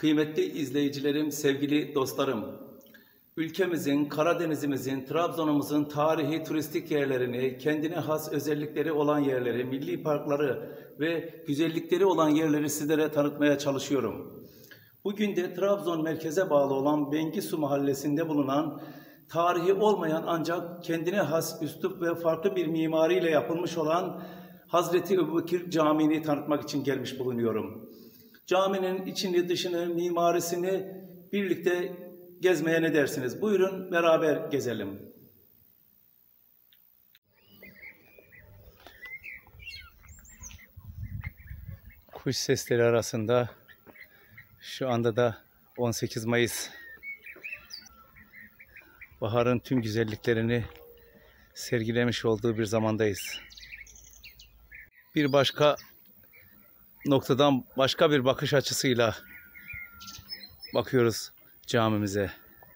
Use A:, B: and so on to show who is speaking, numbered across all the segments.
A: Kıymetli izleyicilerim, sevgili dostlarım, ülkemizin, Karadenizimizin, Trabzon'umuzun tarihi turistik yerlerini, kendine has özellikleri olan yerleri, milli parkları ve güzellikleri olan yerleri sizlere tanıtmaya çalışıyorum. Bugün de Trabzon merkeze bağlı olan Bengisu mahallesinde bulunan, tarihi olmayan ancak kendine has üslup ve farklı bir mimariyle yapılmış olan Hazreti Ebubekir Camii'ni tanıtmak için gelmiş bulunuyorum. Caminin içini, dışını, mimarisini birlikte gezmeye ne dersiniz? Buyurun beraber gezelim. Kuş sesleri arasında şu anda da 18 Mayıs. Baharın tüm güzelliklerini sergilemiş olduğu bir zamandayız. Bir başka noktadan başka bir bakış açısıyla bakıyoruz camimize.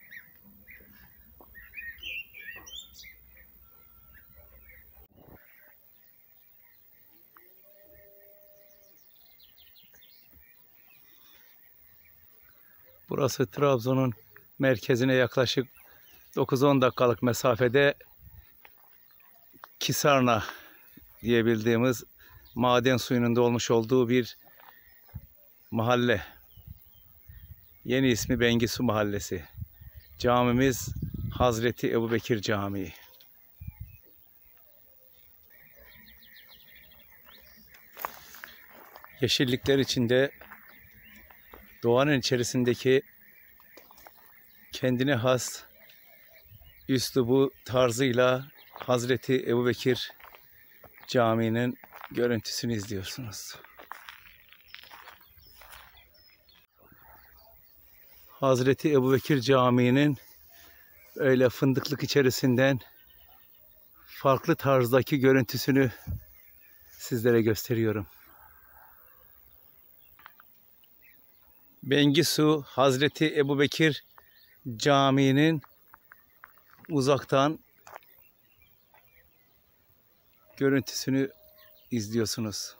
A: Burası Trabzon'un merkezine yaklaşık 9-10 dakikalık mesafede Kisarna diye bildiğimiz maden suyunun da olmuş olduğu bir mahalle. Yeni ismi Bengisu Mahallesi. Camimiz Hazreti Ebubekir Camii. Yeşillikler içinde doğanın içerisindeki kendine has üslubu tarzıyla Hazreti Ebubekir Camii'nin görüntüsünü izliyorsunuz. Hazreti Ebubekir Camii'nin öyle fındıklık içerisinden farklı tarzdaki görüntüsünü sizlere gösteriyorum. Bengisu Hazreti Ebubekir Camii'nin uzaktan görüntüsünü izliyorsunuz.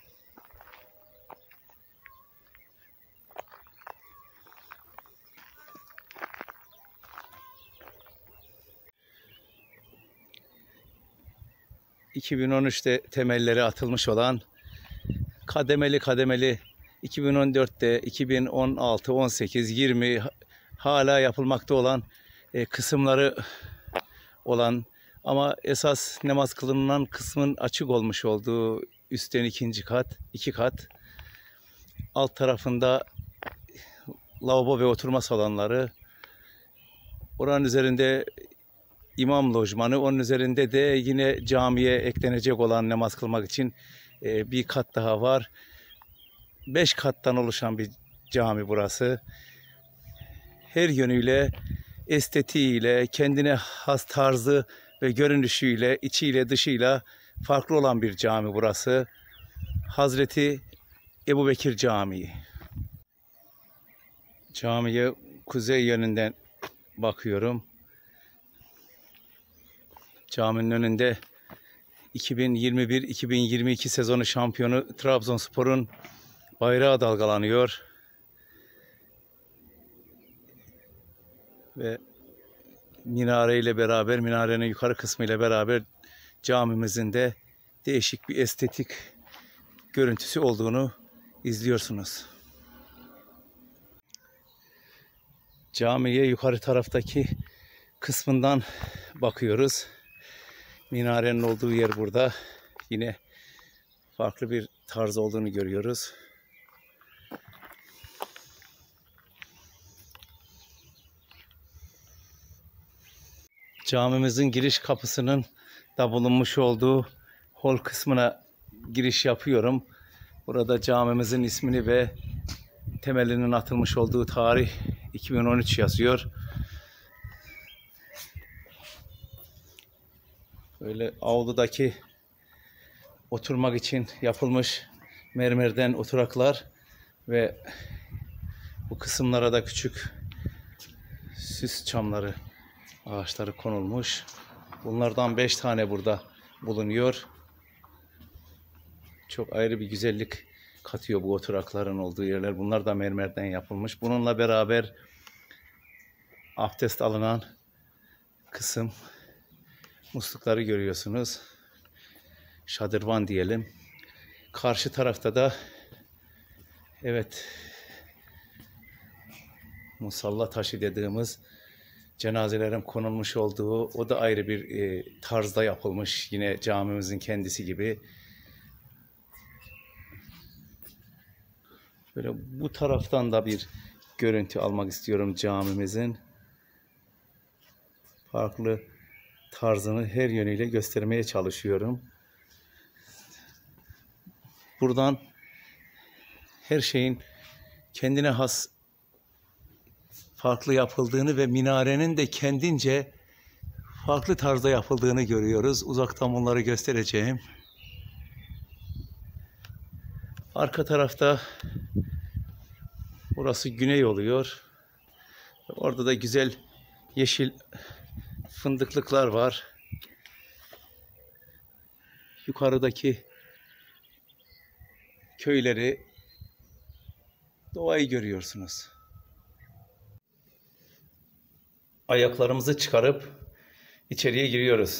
A: ...2013'te temelleri atılmış olan... ...kademeli 2014'te, 2016, 18, 20... ...hala yapılmakta olan... ...kısımları... ...olan... ...ama esas namaz kılınan kısmın açık olmuş olduğu... ...üstten iki kat... ...alt tarafında... ...lavabo ve oturma salonları... ...oranın üzerinde... İmam lojmanı, onun üzerinde de yine camiye eklenecek olan namaz kılmak için bir kat daha var. 5 kattan oluşan bir cami burası. Her yönüyle, estetiğiyle, kendine has tarzı ve görünüşüyle, içiyle, dışıyla farklı olan bir cami burası. Hazreti Ebubekir Camii. Camiye kuzey yönünden bakıyorum. Caminin önünde 2021-2022 sezonu şampiyonu Trabzonspor'un bayrağı dalgalanıyor. Ve minareyle beraber, minarenin yukarı kısmı ile beraber camimizin de değişik bir estetik görüntüsü olduğunu izliyorsunuz. Camiye yukarı taraftaki kısmından bakıyoruz. Minarenin olduğu yer burada. Yine farklı bir tarz olduğunu görüyoruz. Camimizin giriş kapısının da bulunmuş olduğu hol kısmına giriş yapıyorum. Burada camimizin ismini ve temelinin atılmış olduğu tarih 2013 yazıyor. Böyle avludaki oturmak için yapılmış mermerden oturaklar ve bu kısımlara da küçük süs çamları, ağaçları konulmuş. Bunlardan 5 tane burada bulunuyor. Çok ayrı bir güzellik katıyor bu oturakların olduğu yerler. Bunlar da mermerden yapılmış. Bununla beraber abdest alınan kısım, muslukları görüyorsunuz. Şadırvan diyelim. Karşı tarafta da evet musalla taşı dediğimiz cenazelerin konulmuş olduğu, o da ayrı bir tarzda yapılmış. Yine camimizin kendisi gibi. Böyle bu taraftan da bir görüntü almak istiyorum camimizin. Farklı tarzını her yönüyle göstermeye çalışıyorum. Buradan her şeyin kendine has farklı yapıldığını ve minarenin de kendince farklı tarzda yapıldığını görüyoruz. Uzaktan bunları göstereceğim. Arka tarafta burası güney oluyor. Orada da güzel yeşil fındıklıklar var. Yukarıdaki köyleri, doğayı görüyorsunuz. Ayaklarımızı çıkarıp içeriye giriyoruz.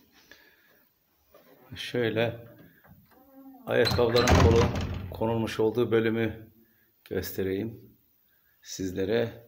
A: Şöyle ayakkabıların konulmuş olduğu bölümü göstereyim sizlere.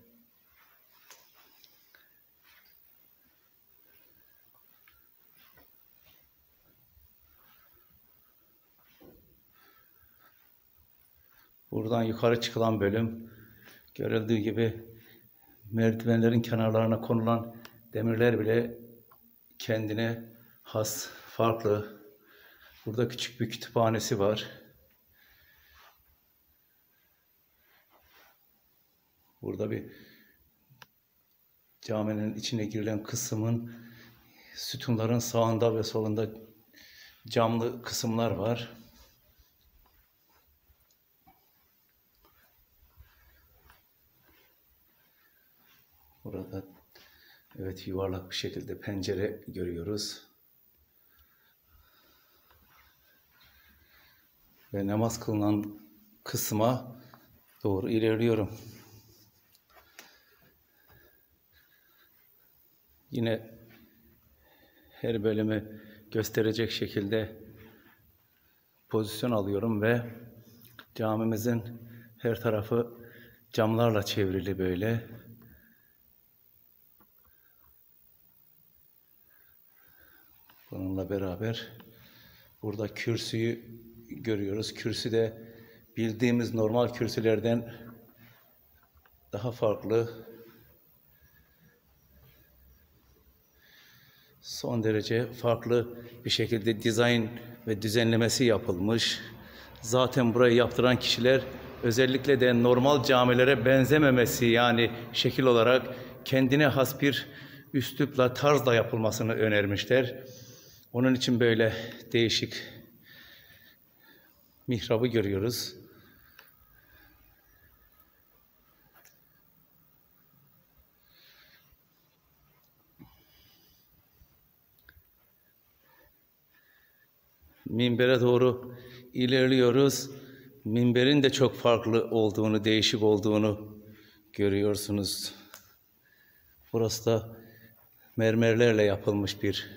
A: Buradan yukarı çıkılan bölüm, görüldüğü gibi merdivenlerin kenarlarına konulan demirler bile kendine has, farklı. Burada küçük bir kütüphanesi var. Burada bir caminin içine girilen kısmın sütunların sağında ve solunda camlı kısımlar var. Burada evet yuvarlak bir şekilde pencere görüyoruz. Ve namaz kılınan kısma doğru ilerliyorum. Yine her bölümü gösterecek şekilde pozisyon alıyorum ve camimizin her tarafı camlarla çevrili böyle. Bununla beraber burada kürsüyü görüyoruz. Kürsü de bildiğimiz normal kürsülerden daha farklı. Son derece farklı bir şekilde dizayn ve düzenlemesi yapılmış. Zaten burayı yaptıran kişiler özellikle de normal camilere benzememesi, yani şekil olarak kendine has bir üslupla, tarzla yapılmasını önermişler. Onun için böyle değişik mihrabı görüyoruz. Minbere doğru ilerliyoruz. Minberin de çok farklı olduğunu, değişik olduğunu görüyorsunuz. Burası da mermerlerle yapılmış bir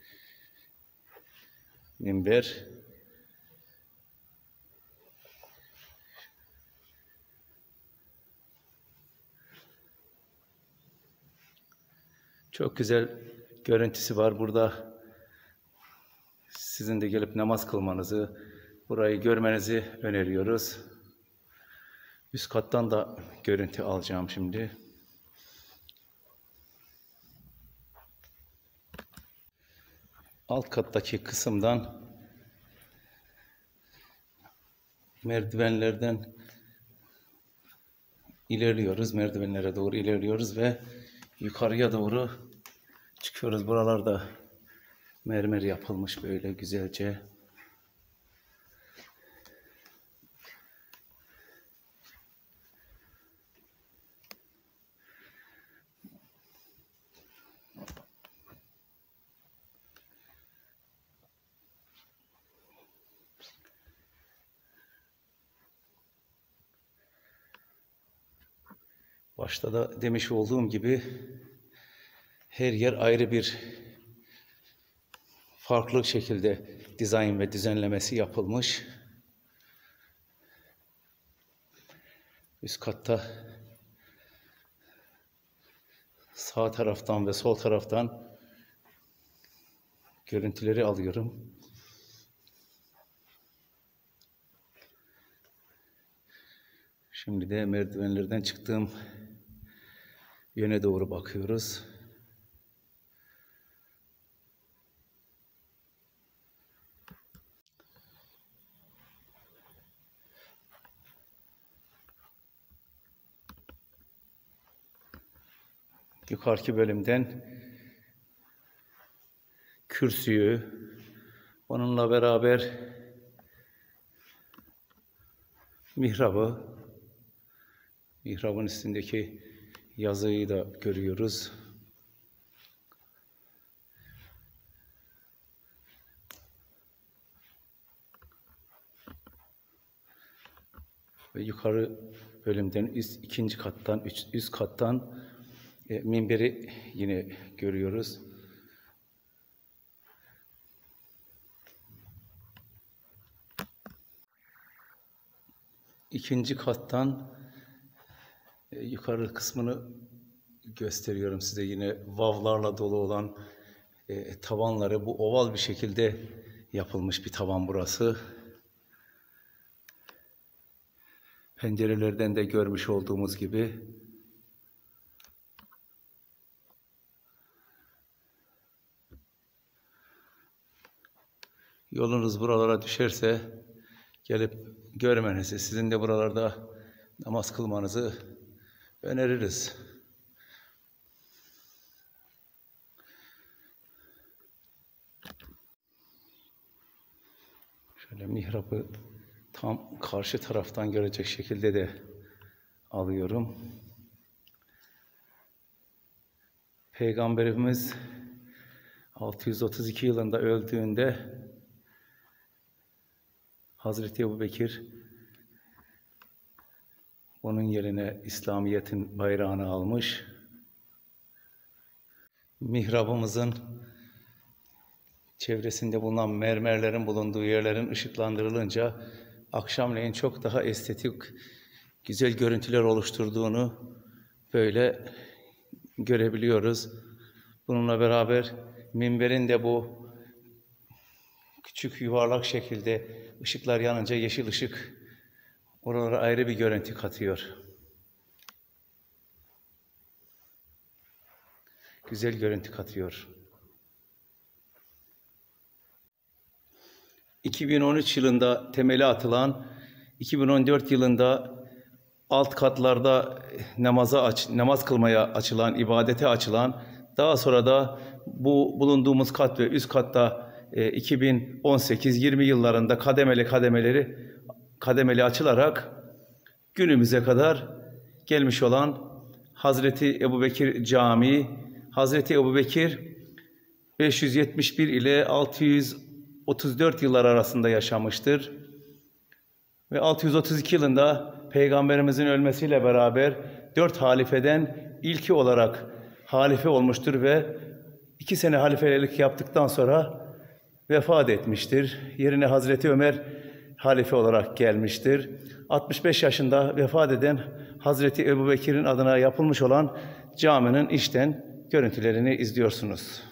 A: minber. Çok güzel görüntüsü var burada. Sizin de gelip namaz kılmanızı, burayı görmenizi öneriyoruz. Üst kattan da görüntü alacağım şimdi. Alt kattaki kısımdan merdivenlerden ilerliyoruz. Merdivenlere doğru ilerliyoruz ve yukarıya doğru çıkıyoruz. Buralarda mermer yapılmış böyle güzelce. Başta da demiş olduğum gibi her yer ayrı bir farklı şekilde dizayn ve düzenlemesi yapılmış. Üst katta sağ taraftan ve sol taraftan görüntüleri alıyorum. Şimdi de merdivenlerden çıktığım yöne doğru bakıyoruz. Yukarıki bölümden kürsüyü, onunla beraber mihrabın üstündeki yazıyı da görüyoruz. Ve yukarı bölümden ikinci kattan, üst kattan minberi yine görüyoruz. İkinci kattan yukarı kısmını gösteriyorum size. Yine vavlarla dolu olan tavanları, bu oval bir şekilde yapılmış bir tavan burası. Pencerelerden de görmüş olduğumuz gibi. Yolunuz buralara düşerse gelip görmenizi, sizin de buralarda namaz kılmanızı öneririz. Şöyle mihrabı tam karşı taraftan görecek şekilde de alıyorum. Peygamberimiz 632 yılında öldüğünde Hazreti Ebubekir onun yerine İslamiyet'in bayrağını almış. Mihrabımızın çevresinde bulunan mermerlerin bulunduğu yerlerin ışıklandırılınca akşamleyin çok daha estetik, güzel görüntüler oluşturduğunu böyle görebiliyoruz. Bununla beraber minberin de bu küçük yuvarlak şekilde ışıklar yanınca yeşil ışık oralara ayrı bir görüntü katıyor. Güzel görüntü katıyor. 2013 yılında temeli atılan, 2014 yılında alt katlarda namaz kılmaya açılan, ibadete açılan, daha sonra da bu bulunduğumuz kat ve üst katta 2018-20 yıllarında kademeli açılarak günümüze kadar gelmiş olan Hazreti Ebubekir Camii, Hazreti Ebubekir 571 ile 634 yıllar arasında yaşamıştır. Ve 632 yılında Peygamberimizin ölmesiyle beraber 4 halifeden ilki olarak halife olmuştur ve 2 sene halifelik yaptıktan sonra vefat etmiştir. Yerine Hazreti Ömer halife olarak gelmiştir. 65 yaşında vefat eden Hazreti Ebubekir'in adına yapılmış olan caminin içten görüntülerini izliyorsunuz.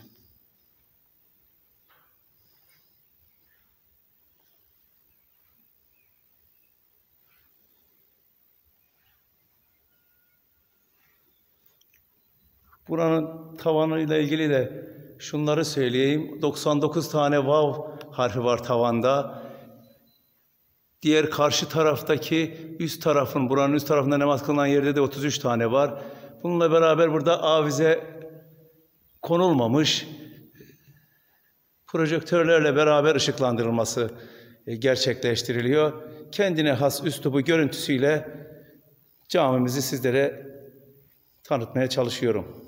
A: Buranın tavanıyla ilgili de şunları söyleyeyim. 99 tane vav harfi var tavanda. Diğer karşı taraftaki buranın üst tarafında namaz kılınan yerde de 33 tane var. Bununla beraber burada avize konulmamış. Projektörlerle beraber ışıklandırılması gerçekleştiriliyor. Kendine has üslubu görüntüsüyle camimizi sizlere tanıtmaya çalışıyorum.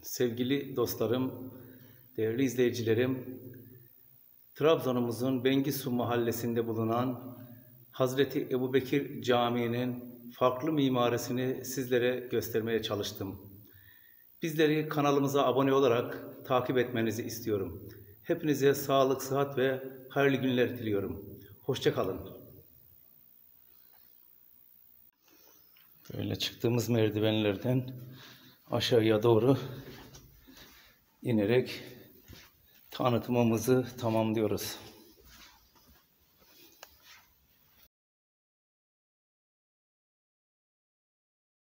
A: Sevgili dostlarım, değerli izleyicilerim, Trabzon'umuzun Bengisu mahallesinde bulunan Hazreti Ebubekir Camii'nin farklı mimarisini sizlere göstermeye çalıştım. Bizleri kanalımıza abone olarak takip etmenizi istiyorum. Hepinize sağlık, sıhhat ve hayırlı günler diliyorum. Hoşça kalın. Böyle çıktığımız merdivenlerden aşağıya doğru inerek tanıtımımızı tamamlıyoruz.